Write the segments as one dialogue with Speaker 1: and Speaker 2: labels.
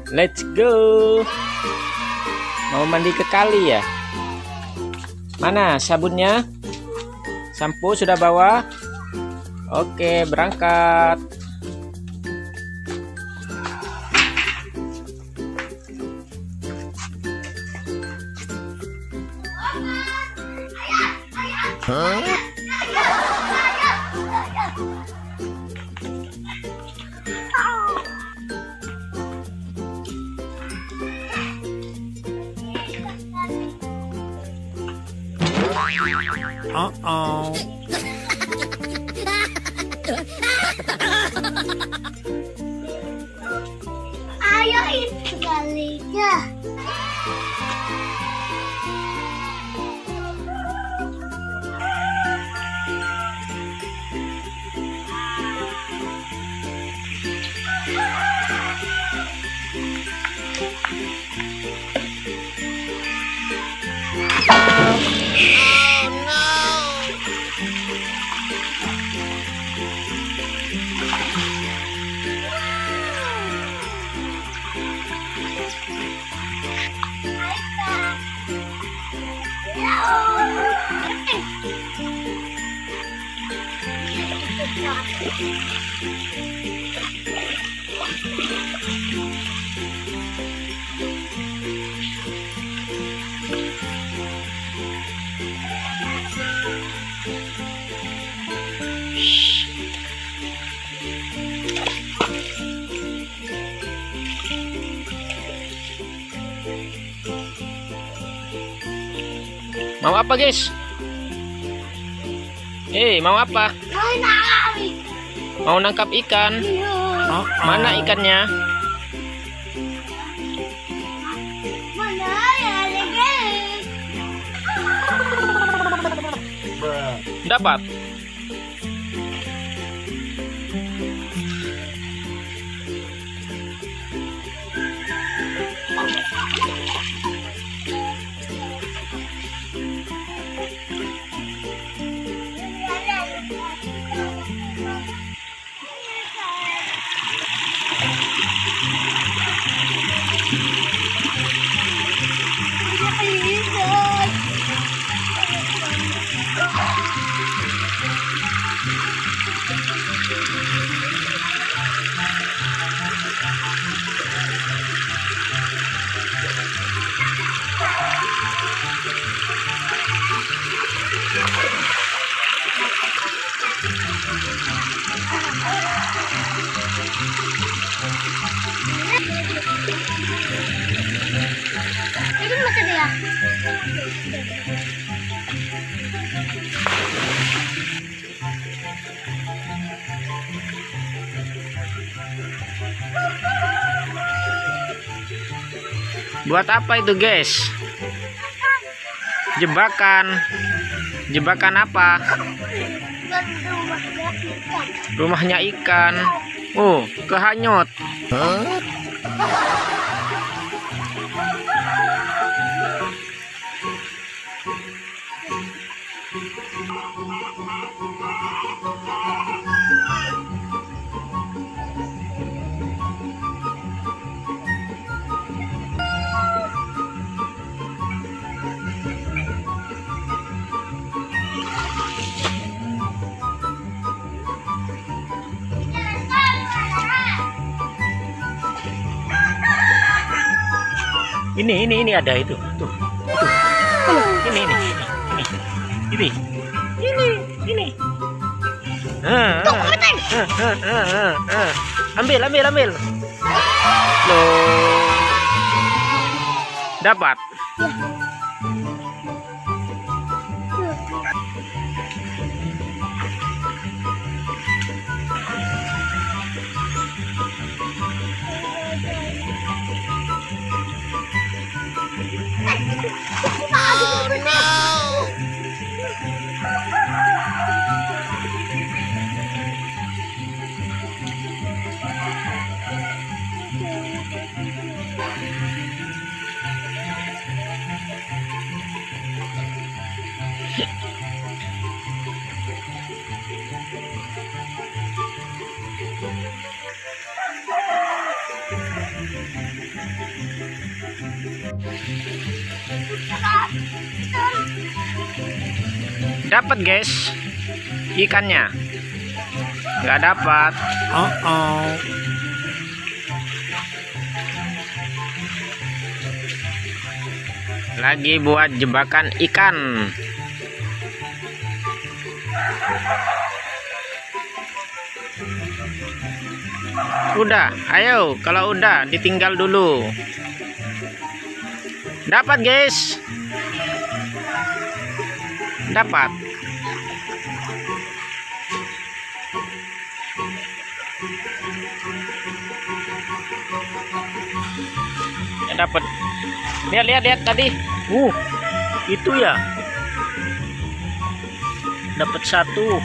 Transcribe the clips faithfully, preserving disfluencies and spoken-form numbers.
Speaker 1: Let's go. Mau mandi ke kali ya? Mana sabunnya? Sampo sudah bawa? Oke, berangkat.
Speaker 2: Huh? Uh-oh.
Speaker 3: Ayo itu kalinya.
Speaker 1: Mau apa, guys? Eh, mau apa? Mau nangkap ikan?
Speaker 2: Uh-oh.
Speaker 1: Mana ikannya?
Speaker 3: Mana ya, guys?
Speaker 1: Dapat.
Speaker 3: Ini masih dia.
Speaker 1: Buat apa itu, guys? Jebakan. Jebakan apa? Rumahnya ikan. Oh, kehanyut.
Speaker 2: Huh?
Speaker 1: Ini, ini, ini ada itu. Tuh, tuh. Ini, ini, ini, ini, ini, ini. Ah, ah, ah, ah, ah, ah. Ambil, ambil, ambil. Loh. Dapat.
Speaker 2: Oh no!
Speaker 1: Dapat guys, ikannya. Nggak dapat.
Speaker 2: Oh, oh.
Speaker 1: Lagi buat jebakan ikan. Udah, ayo. Kalau udah, ditinggal dulu. Dapat guys. Dapat. Ya, dapat. Lihat, lihat, lihat tadi. Uh, itu ya. Dapat satu.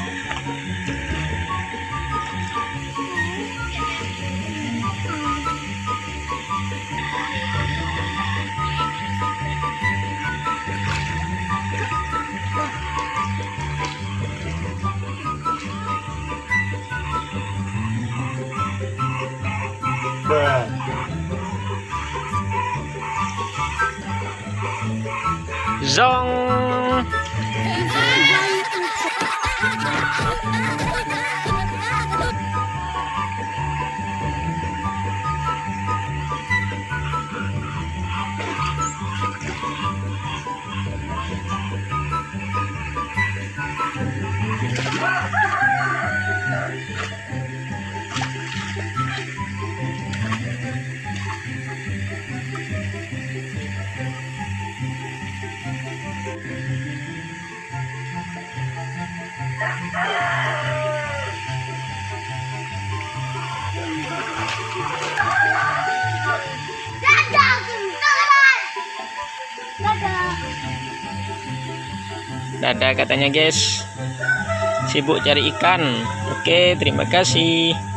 Speaker 1: Zong.
Speaker 3: Dadah, teman-teman. Dadah.
Speaker 1: Dadah katanya guys. Sibuk cari ikan. Oke, terima kasih.